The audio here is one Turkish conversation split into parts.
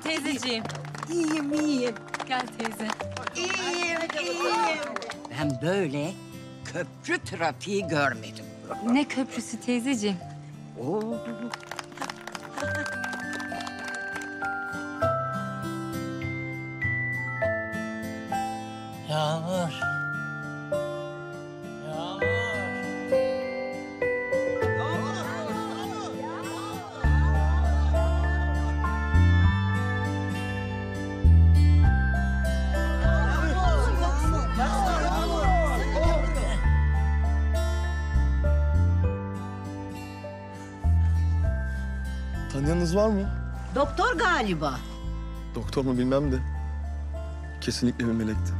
Teyzeciğim. İyiyim. Gel teyze. İyiyim. Ben böyle köprü trafiği görmedim. Ne köprüsü teyzeciğim? Oo. Yağmur. Yağmur. Tanıyanınız var mı? Doktor galiba. Doktor mu bilmem de. Kesinlikle bir melekti.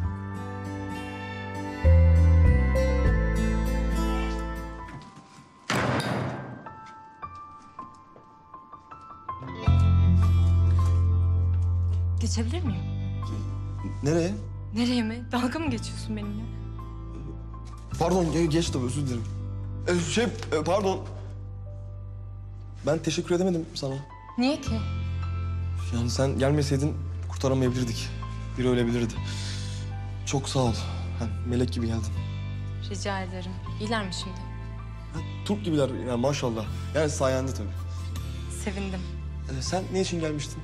Geçebilir miyim? Nereye? Nereye mi? Dalga mı geçiyorsun benimle? Pardon, geç tabii, özür dilerim. Pardon. Ben teşekkür edemedim sana. Niye ki? Yani sen gelmeseydin kurtaramayabilirdik. Biri ölebilirdi. Çok sağ ol. Melek gibi geldin. Rica ederim. İyiler mi şimdi? Turp gibiler yani, maşallah. Yani sayende tabii. Sevindim. Sen ne için gelmiştin?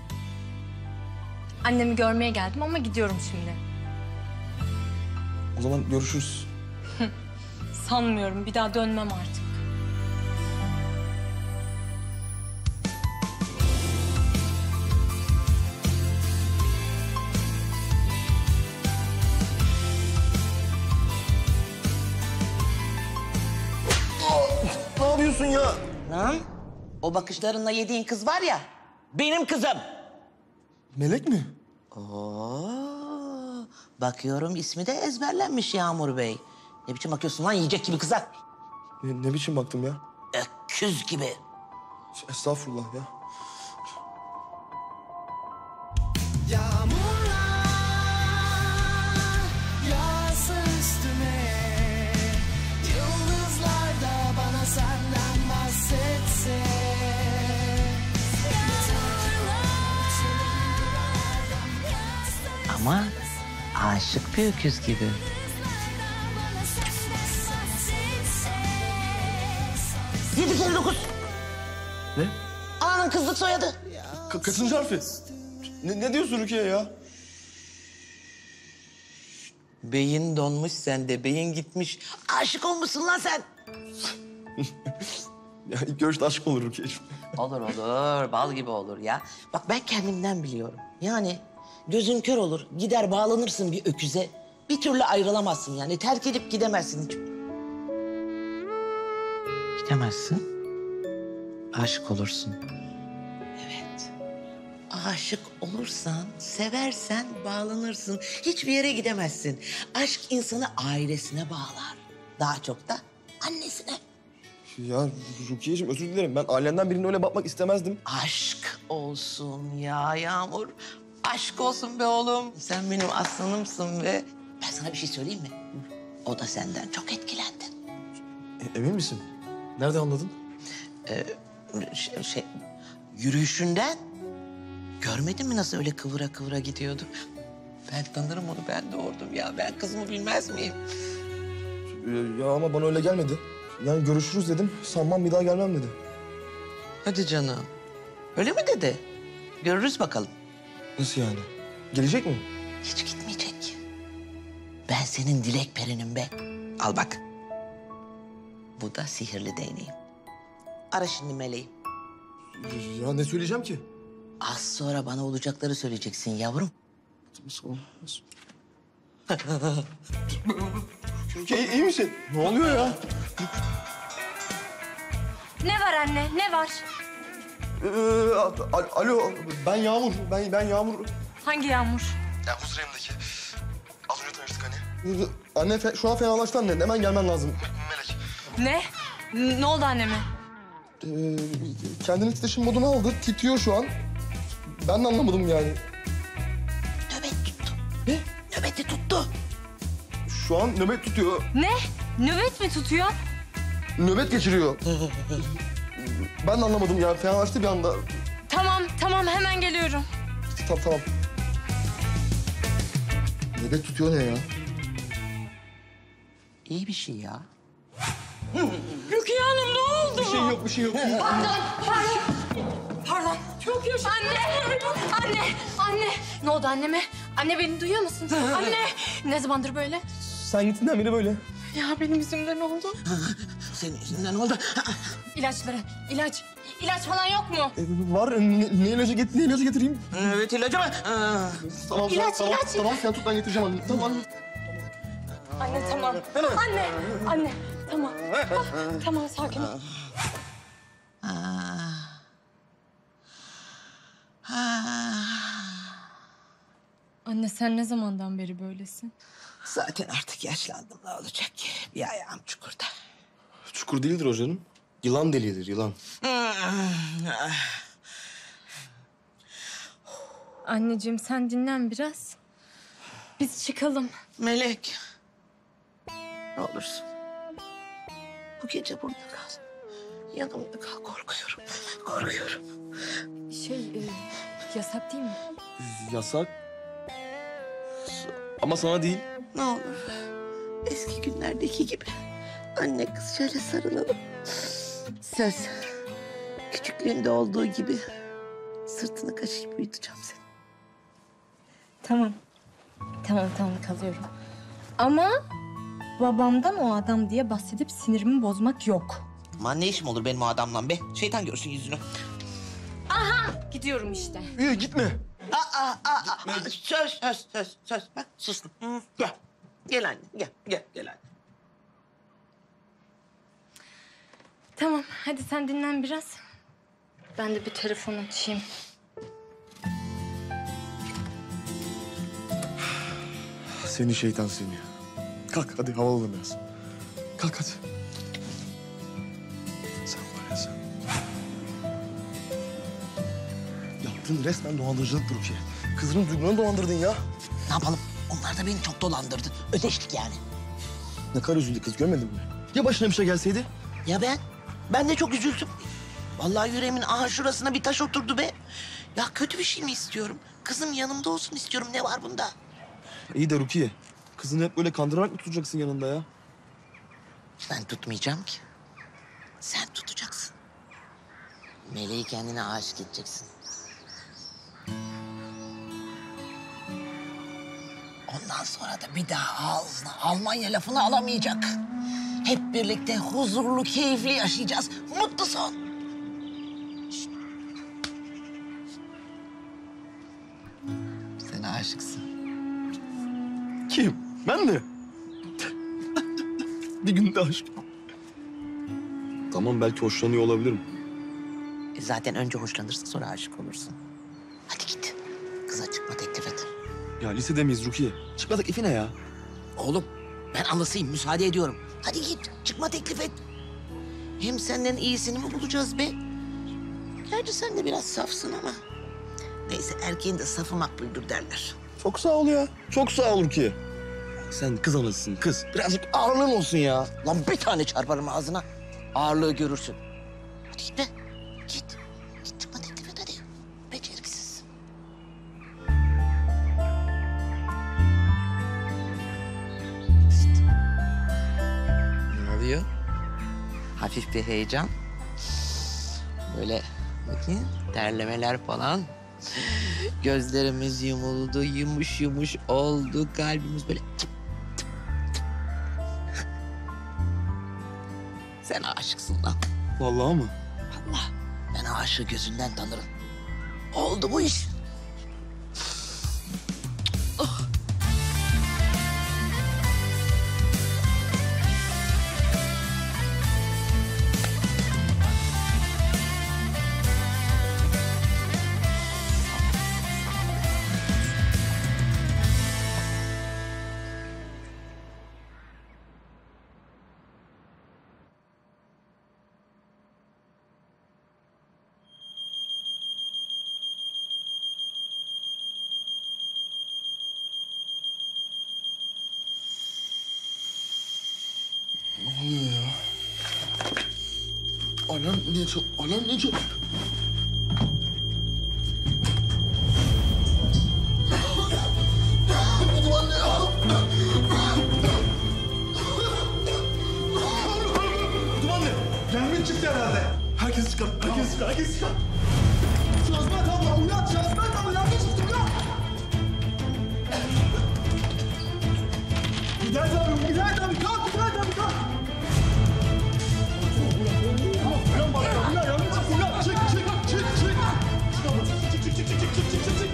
Annemi görmeye geldim ama gidiyorum şimdi. O zaman görüşürüz. Sanmıyorum. Bir daha dönmem artık. Ne yapıyorsun ya? Lan o bakışlarınla yediğin kız var ya, benim kızım. Melek mi? Oo, bakıyorum ismi de ezberlenmiş Yağmur Bey. Ne biçim bakıyorsun lan yiyecek gibi kıza? Ne biçim baktım ya? Öküz gibi. Estağfurullah ya. Ama aşık bir öküz gibi. Yedi kere dokuz. Ne? Ananın kızlık soyadı. Kaçıncı harfi? Ne diyorsun Rukiye ya? Beyin donmuş sende, beyin gitmiş. Aşık olmuşsun lan sen. Ya ilk görüşte aşk olur Rukiye'ciğim. Olur olur, bal gibi olur ya. Bak ben kendimden biliyorum. Yani gözün kör olur, gider bağlanırsın bir öküze. Bir türlü ayrılamazsın yani, terk edip gidemezsin hiç. Gidemezsin, aşık olursun. Evet, aşık olursan, seversen bağlanırsın. Hiçbir yere gidemezsin. Aşk insanı ailesine bağlar. Daha çok da annesine. Ya Rukiye'ciğim özür dilerim. Ben ailenden birine öyle bakmak istemezdim. Aşk olsun ya Yağmur. Aşk olsun be oğlum. Sen benim aslanımsın be. Ben sana bir şey söyleyeyim mi? O da senden çok etkilendi. Emin misin? Nerede anladın? Yürüyüşünden. Görmedin mi nasıl öyle kıvıra kıvıra gidiyordu? Ben tanırım onu, ben doğurdum ya. Ben kızımı bilmez miyim? Ya ama bana öyle gelmedi. Yani görüşürüz dedim. Sanmam bir daha gelmem dedi. Hadi canım. Öyle mi dedi? Görürüz bakalım. Nasıl yani? Gelecek mi? Hiç gitmeyecek. Ben senin dilek perinim be. Al bak. Bu da sihirli değneğim. Ara şimdi meleği. Ya ne söyleyeceğim ki? Az sonra bana olacakları söyleyeceksin yavrum. Rukiye iyi misin? Ne oluyor ya? Ne var anne? Ne var? Alo, ben Yağmur. Ben Yağmur. Hangi Yağmur? Ya huzuremdeki. Az önce tanıştık hani. Anne şu an fenalaştı anne. Hemen gelmen lazım. Melek. Ne? Ne oldu anneme? Kendini titreşim moduna aldı. Titriyor şu an. Ben de anlamadım yani. Nöbet tuttu. Ne? Nöbeti tuttu. Şu an nöbet tutuyor. Ne? Nöbet mi tutuyor? Nöbet geçiriyor. Ben de anlamadım ya. Fenalaştı bir anda. Tamam, tamam. Hemen geliyorum. Tamam. Nöbet tutuyor ne ya? İyi bir şey ya. Rukiye Hanım ne oldu? Bir şey yok. Pardon. Çok yaşa. Anne. Ne oldu anneme? Anne beni duyuyor musun? Anne. Ne zamandır böyle? Sen gittiğinden beri böyle. Ya benim yüzümden oldu. Senin yüzünden oldu. İlaçları. İlaç falan yok mu? Var. Ne ilacı getireyim? Evet ilacı mı? Tamam, İlaç. Tamam, sen tut ben getireceğim anne. Tamam. Anne tamam. Anne. Tamam. Tamam sakin ol. Anne sen ne zamandan beri böylesin? Zaten artık yaşlandım, ne olacak ki? Bir ayağım çukurda. Çukur değildir o canım. Yılan deliğidir, yılan. Anneciğim sen dinlen biraz. Biz çıkalım. Melek. Ne olursun. Bu gece burada kal. Yanımda kal, korkuyorum. Yasak değil mi? Yasak. Ama sana değil. Ne olur. Eski günlerdeki gibi. Anne kız şöyle sarılalım. Söz. Küçüklüğünde olduğu gibi sırtını kaşıyıp uyutacağım seni. Tamam. Tamam kalıyorum. Ama babamdan o adam diye bahsedip sinirimi bozmak yok. Aman ne işim olur benim o adamla be? Şeytan görsün yüzünü. Gidiyorum işte. Gitme. Söz. Bak sustum. Gel. Gel anne, gel anne. Tamam hadi sen dinlen biraz. Ben de bir telefon açayım. Seni şeytan seni. Kalk hadi havalanalım biraz. Kalk hadi. Sen var ya sen. Yaptığın resmen dolandırıcılık Rukiye. Kızının duygularını dolandırdın ya. Ne yapalım? Onlar da beni çok dolandırdı. Ödeştik yani. Ne kadar üzüldü kız görmedin mi? Ya başına bir şey gelseydi? Ya ben? Ben de çok üzüldüm. Vallahi yüreğimin şurasına bir taş oturdu be. Ya kötü bir şey mi istiyorum? Kızım yanımda olsun istiyorum. Ne var bunda? İyi de Rukiye. Kızını hep böyle kandırarak mı tutacaksın yanında ya? Ben tutmayacağım ki. Sen tutacaksın. Meleği kendine aşık edeceksin. Ondan sonra da bir daha ağzına Almanya lafını alamayacak. Hep birlikte huzurlu, keyifli yaşayacağız. Mutlu son. Şşt. Sen aşıksın. Kim? Ben mi? Bir günde aşk. Tamam belki hoşlanıyor olabilirim. Zaten önce hoşlanırsın sonra aşık olursun. Hadi git. Kıza çıkma teklif et. Ya lisede miyiz Rukiye? Çıkmadık ifi ne ya? Oğlum ben anlasayım müsaade ediyorum. Hadi git çıkma teklif et. Hem senden iyisini mi bulacağız be? Gerçi sen de biraz safsın ama. Neyse erkeğin de safı makbuldür derler. Çok sağ ol ya. Çok sağ ol Rukiye. Sen kız anasısın kız. Birazcık ağırlığın olsun ya. Lan bir tane çarparım ağzına. Ağırlığı görürsün. Hadi git be. Git. Git çıkma teklif et hadi. Beceriksiz. Ne oluyor? Hafif bir heyecan. Böyle bakayım terlemeler falan. Gözlerimiz yumuldu, yumuş oldu. Kalbimiz böyle tıp tıp tıp. Sen aşıksın lan. Vallahi mı? Allah, ben aşığı gözünden tanırım. Oldu bu iş. Ne oluyor ya? Alarm ne çal... Herkes çıkar. Şazmet abla uyan. Şazmet abla yangın çıktı uyan. Hidayet abi, Hidayet abi kalk, Hidayet abi kalk. Uyan bak ya, uyan yangın çıktı uyan. Çık. Çık abla, çık.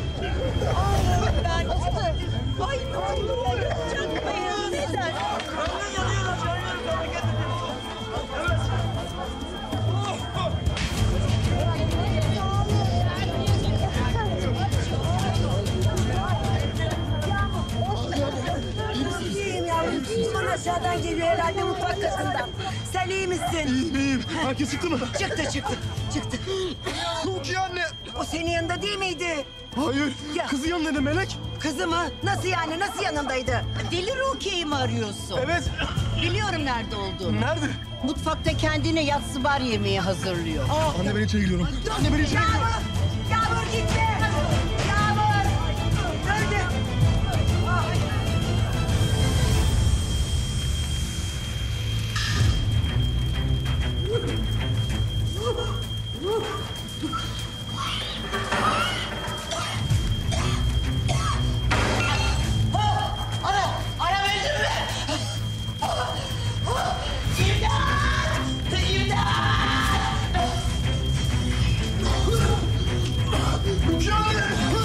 Ay ne olur. Çakmayın. Neden? İyiyim yavrum. Duman aşağıdan geliyor herhalde mutfak katından. Sen iyi misin? İyiyim. Herkes çıktı mı? Çıktı. Rukiye anne. O senin yanında değil miydi? Hayır. Ya. Kızı yanında Melek. Kızı mı? Nasıl yani? Nasıl yanındaydı? Deli Rukiye'yi mi arıyorsun? Evet. Biliyorum nerede olduğunu. Nerede? Mutfakta kendine yatsı bar yemeği hazırlıyor. Anne ben içeri giriyorum. Anne ben içeri giriyorum. Yağmur gitme! Yağmur! Öldü! Ara verdin mi? İmdat! İmdat! Rukiye anne.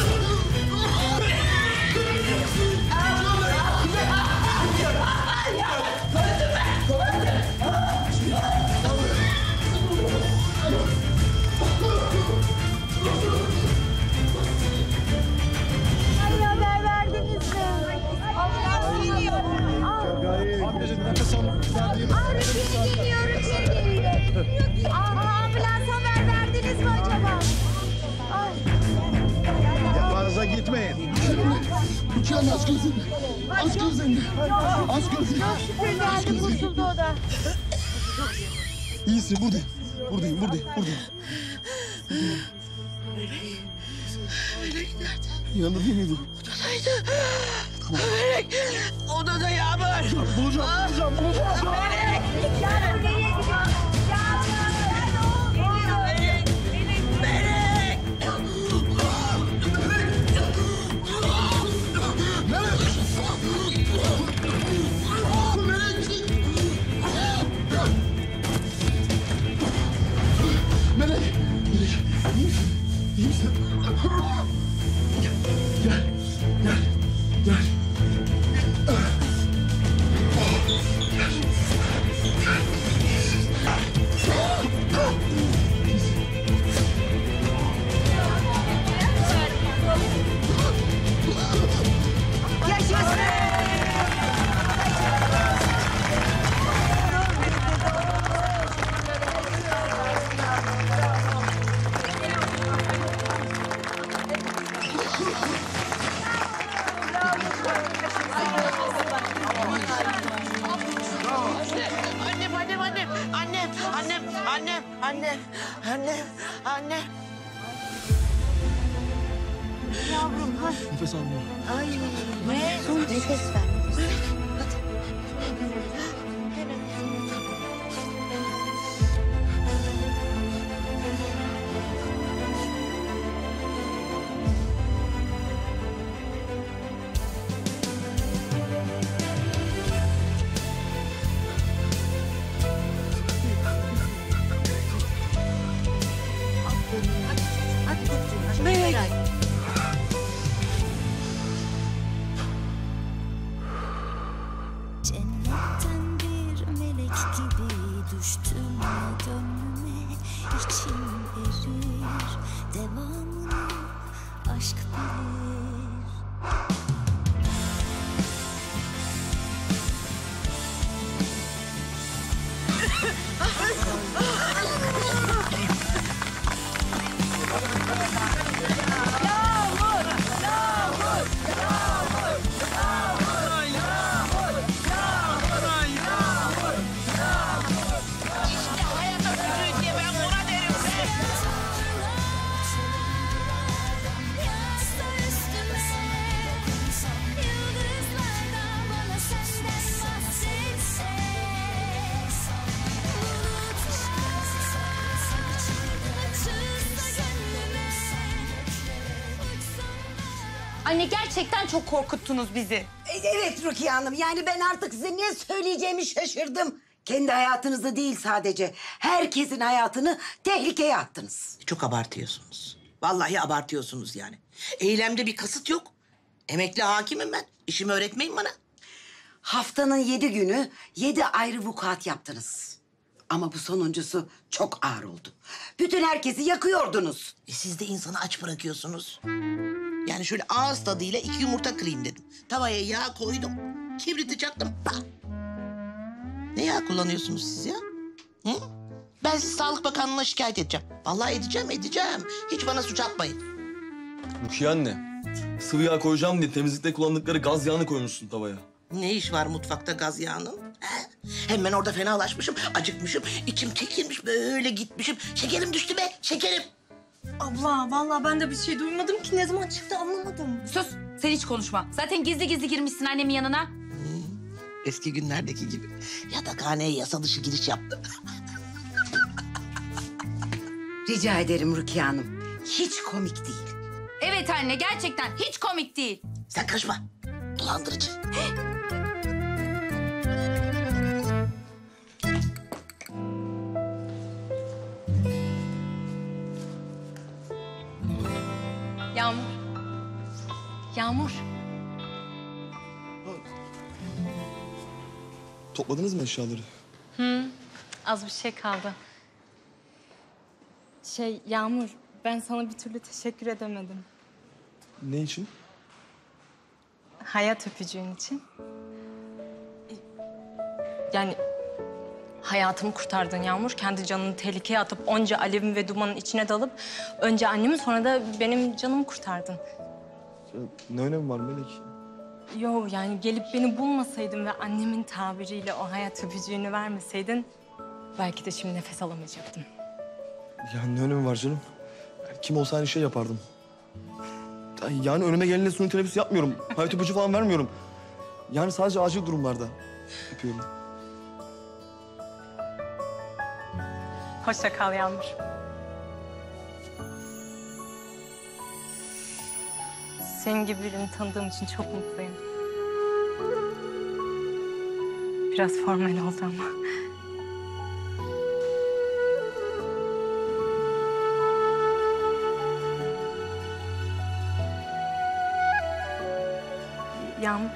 Haber verdiniz mi? Ambulans geliyor. Anneciğim nefes al. Rukiye geliyor. Ambulans haber verdiniz mi acaba? Fazla gitmeyin. Rukiye anne aç gözünü. Aç gözünü. Aç gözünü. Şükür geldi kurtuldu o da. İyisin buradayım. Buradayım. Yanında değil miydi? Melek! Odada Yağmur! Bulacağım. Yağmur nereye gidiyor? Melek! Melek. İyi misin? Gel. Annem. Nefes almıyor. Nefes ver. Cennetten bir melek gibi düştün gönlüme, içim erir, devamını aşk bilir. Yasta üstü Anne gerçekten çok korkuttunuz bizi. Evet Rukiye Hanım, yani ben artık size ne söyleyeceğimi şaşırdım. Kendi hayatınızı değil sadece, herkesin hayatını tehlikeye attınız. Çok abartıyorsunuz. Vallahi abartıyorsunuz yani. Eylemde bir kasıt yok. Emekli hakimim ben. İşimi öğretmeyin bana. Haftanın 7 günü 7 ayrı vukuat yaptınız. Ama bu sonuncusu çok ağır oldu. Bütün herkesi yakıyordunuz. Siz de insanı aç bırakıyorsunuz. Yani şöyle ağız tadıyla 2 yumurta kırayım dedim. Tavaya yağ koydum. Kibriti çaktım. Bah! Ne yağ kullanıyorsunuz siz ya? Hı? Ben sizi Sağlık Bakanlığı'na şikayet edeceğim. Vallahi edeceğim. Hiç bana suç atmayın. Rukiye anne, sıvı yağ koyacağım diye temizlikte kullandıkları gaz yağını koymuşsun tavaya. Ne iş var mutfakta gaz yağının? He? Hem ben orada fenalaşmışım, acıkmışım. İçim çekilmiş, böyle gitmişim. Şekerim düştü be, şekerim. Abla vallahi ben de bir şey duymadım ki. Ne zaman çıktı anlamadım. Sus, sen hiç konuşma. Zaten gizli gizli girmişsin annemin yanına. Eski günlerdeki gibi. Yatakhaneye yasa dışı giriş yaptım. Rica ederim Rukiye Hanım. Hiç komik değil. Evet anne, gerçekten hiç komik değil. Sen karışma. Dolandırıcı. Yağmur. Yağmur. Topladınız mı eşyaları? Az bir şey kaldı. Yağmur, ben sana bir türlü teşekkür edemedim. Ne için? Hayat öpücüğün için. Yani hayatımı kurtardın Yağmur. Kendi canını tehlikeye atıp onca alevin ve dumanın içine dalıp önce annemi sonra da benim canımı kurtardın. Ne önemi var Melek? Yo yani gelip beni bulmasaydın ve annemin tabiriyle o hayat öpücüğünü vermeseydin belki de şimdi nefes alamayacaktım. Ya ne önemi var canım? Yani kim olsa aynı şey yapardım. Yani önüme gelenle suni teneffüs yapmıyorum. Hayat öpücü falan vermiyorum. Yani sadece acil durumlarda öpüyorum. Hoşça kal Yağmur. Senin gibi birini tanıdığım için çok mutluyum. Biraz formal oldu ama. Yağmur.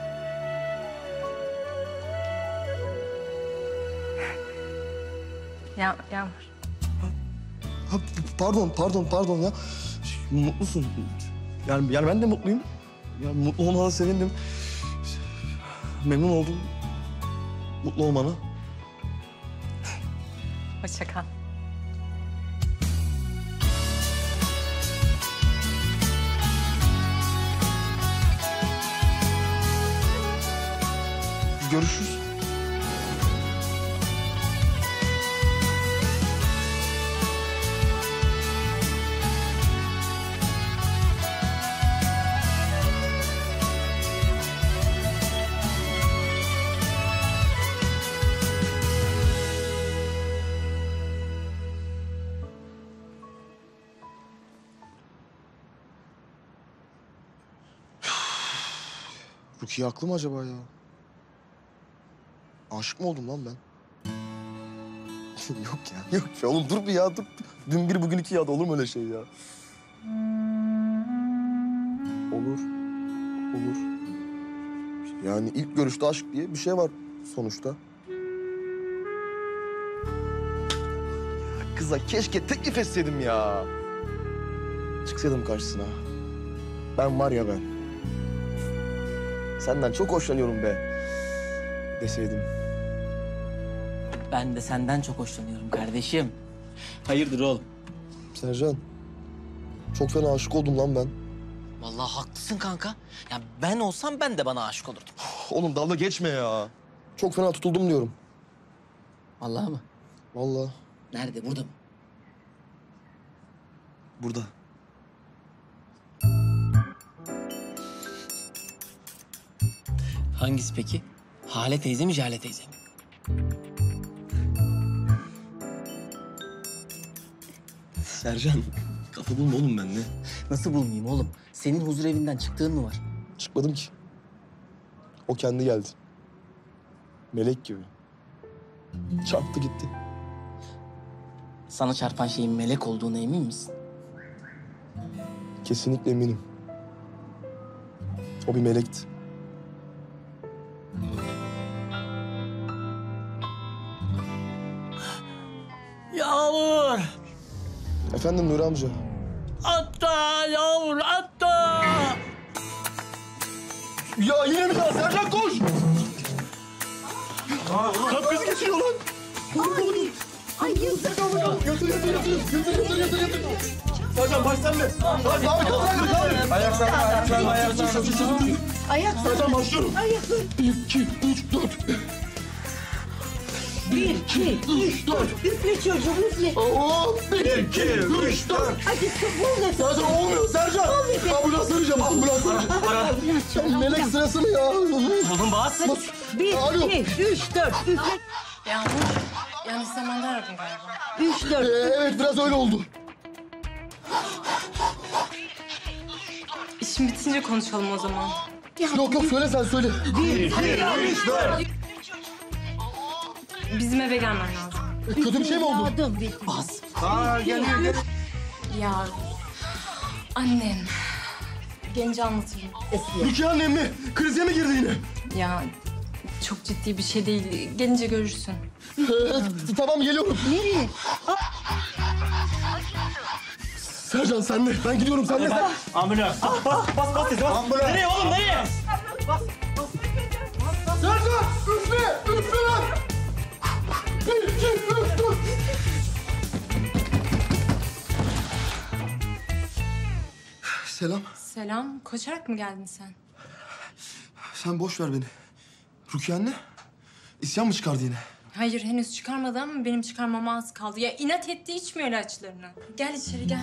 Yağmur. Ha, pardon ya. Mutlusun. Yani ben de mutluyum. Yani mutlu olmana sevindim. Memnun oldum. Mutlu olmana. Hoşça kal. Görüşürüz. Rukiye haklı mı acaba ya? Aşık mı oldum lan ben? Yok ya, yok ya. Oğlum dur bir ya, dur. Dün bir, bugün iki ya da olur mu öyle şey ya? Olur. Yani ilk görüşte aşk diye bir şey var sonuçta. Ya kıza keşke teklif etseydim ya. Çıksaydım karşısına. Ben var ya ben. Senden çok hoşlanıyorum be. Deseydim. Ben de senden çok hoşlanıyorum kardeşim. Hayırdır oğlum? Sercan, çok fena aşık oldum lan ben. Vallahi haklısın kanka. Ya ben olsam ben de bana aşık olurdum. Oğlum dalga geçme ya. Çok fena tutuldum diyorum. Vallahi mı? Vallahi. Nerede? Burada mı? Burada. Hangisi peki? Hale teyze mi, Jale teyze mi? Sercan, kafa bulma oğlum benimle. Nasıl bulmayayım oğlum? senin huzur evinden çıktığın mı var? Çıkmadım ki. O kendi geldi. Melek gibi. Çarptı gitti. Sana çarpan şeyin melek olduğuna emin misin? Kesinlikle eminim. O bir melekti. Yağmur! Efendim Nuri amca. Atla Yağmur, atla! Ya yine mi ya? Sercan koş! Kalp krizi geçiriyor lan. Ay yıldır. Yatır. Sercan baş sende. Abi kalk. Ayaklar. Sercan başlıyorum. Ayaklar. 1, 2, 3, 4. 1, 2, 3, 4. Üfle çocuğum üfle. 1, 2, 3, 4. Hadi sıfır nefes. Sercan olmuyor Sercan. Ambulans arayacağım. Melek sırası mı ya? Oğlum bas. 1, 2, 3, 4. Üfle. Yağmur, yanlış zamanda aradın galiba. 3, 4. Evet biraz öyle oldu. İşin bitince konuşalım o zaman. Yok söyle sen söyle. 1, 2, 3, 4. Bizim eve gelmen lazım. Kötü bir şey mi oldu? Bas. Ya annem. Gelince anlatırım. Rukiye annem mi? Krize mi girdi yine? Ya çok ciddi bir şey değil. Gelince görürsün. Tamam geliyorum. Nereye? Sercan sen de. Ben gidiyorum sen de. Ambulans. Bas dedi, bas. Ambulans. Nereye oğlum, nereye? Sercan üfle lan. 1, 2, 3, 4. Selam. Selam. Koşarak mı geldin sen? Sen boş ver beni. Rukiye anne isyan mı çıkardı yine? Hayır henüz çıkarmadı ama benim çıkarmama az kaldı. Ya inat etti içmiyor ilaçlarını. Gel içeri gel.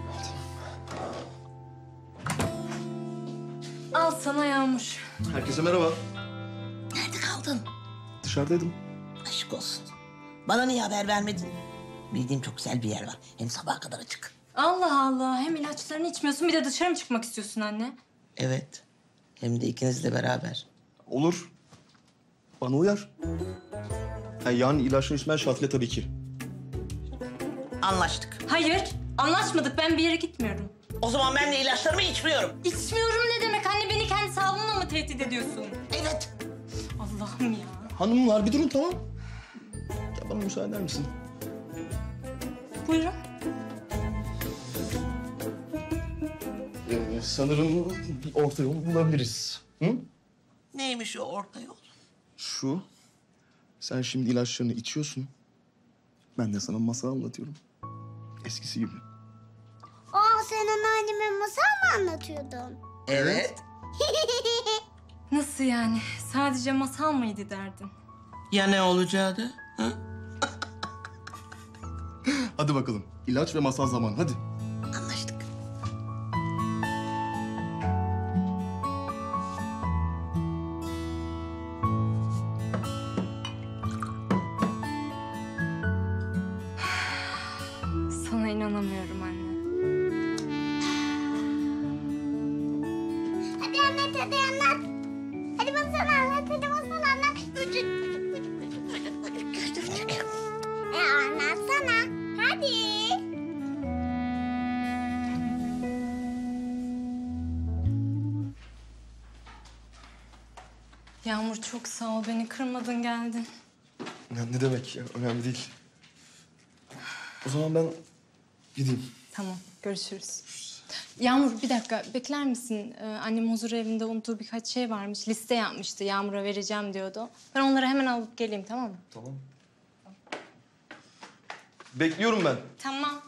Al sana Yağmur. Herkese merhaba. Nerede kaldın? Dışarıdaydım. Aşk olsun. Bana niye haber vermedin? Bildiğim çok güzel bir yer var. Hem sabaha kadar açık. Allah Allah. Hem ilaçlarını içmiyorsun bir de dışarı mı çıkmak istiyorsun anne? Evet. Hem de ikinizle beraber. Olur. Bana uyar. Yani ilaçını içmen şartıyla tabii ki. Anlaştık. Hayır. Anlaşmadık. Ben bir yere gitmiyorum. O zaman ben de ilaçlarımı içmiyorum. İçmiyorum ne demek? Anne beni kendi sağlığınla mı tehdit ediyorsun? Evet. Allah'ım ya. Hanımlar bir durun tamam. Ya bana müsaade eder misin? Buyurun. Sanırım bir orta yol bulabiliriz. Hı? Neymiş o orta yol? Şu. Sen şimdi ilaçlarını içiyorsun. Ben de sana masal anlatıyorum. Eskisi gibi. Sen anneanneme masal mı anlatıyordun? Evet. Nasıl yani? Sadece masal mıydı derdin? Ya ne olacaktı? Ha? Hadi bakalım. İlaç ve masal zamanı hadi. Anlaştık. Sana inanamıyorum anne. Hadi anlat, hadi anlat. Hadi masal anlat, hadi masal anlat. Anlatsana. Hadi. Yağmur çok sağ ol. Beni kırmadın geldin. Ya ne demek ya? Önemli değil. O zaman ben gideyim. Tamam. Görüşürüz. Yağmur bir dakika bekler misin? Annem huzur evinde unuttuğu birkaç şey varmış. Liste yapmıştı. Yağmur'a vereceğim diyordu. Ben onları hemen alıp geleyim tamam mı? Tamam. Bekliyorum ben. Tamam.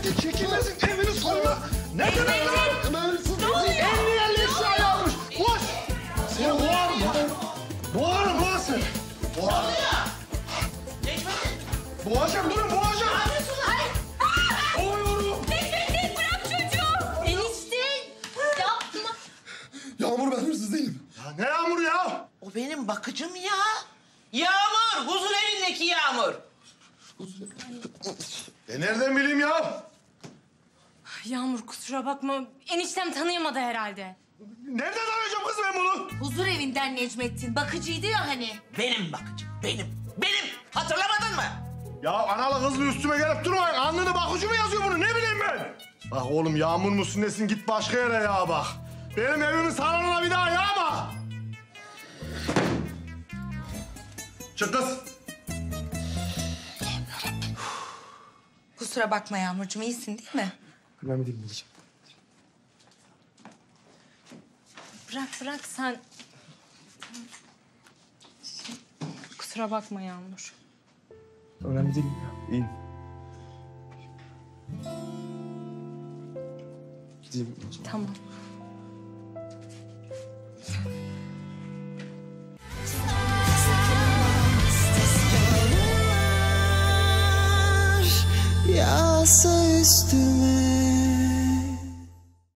Çekilmesin evini soyma. Ne demek lan? Ne oluyor? 50 eşya yapmış. Koş. Seni boğarım ya. Boğarım lan seni. Boğarım. Boğacağım durun boğacağım. Boğuyorum. Necmettin bırak çocuğu. Enişte yapma. Yağmur ben hırsız değilim. Ya ne Yağmur ya? O benim bakıcım ya. Yağmur, huzur evindeki Yağmur. Nereden bileyim ya? Yağmur kusura bakma. Eniştem tanıyamadı herhalde. Nereden arayacağım kız ben bunu? Huzur evinden Necmettin. Bakıcıydı ya hani. Benim bakıcım, benim. Hatırlamadın mı? Ya analı kızlı üstüme gelip durmayın. Alnına bakıcı mı yazıyor bunu? Ne bileyim ben? Bak oğlum Yağmur musun nesin git başka yere ya bak. Benim evimin salonuna bir daha yağma. Çık kız. Kusura bakma Yağmurcuğum, iyisin değil mi? Önemli değil babacığım. Bırak sen. Kusura bakma Yağmur. Önemli değilim ya. İyiyim. Gideyim o zaman. Tamam. Yağsa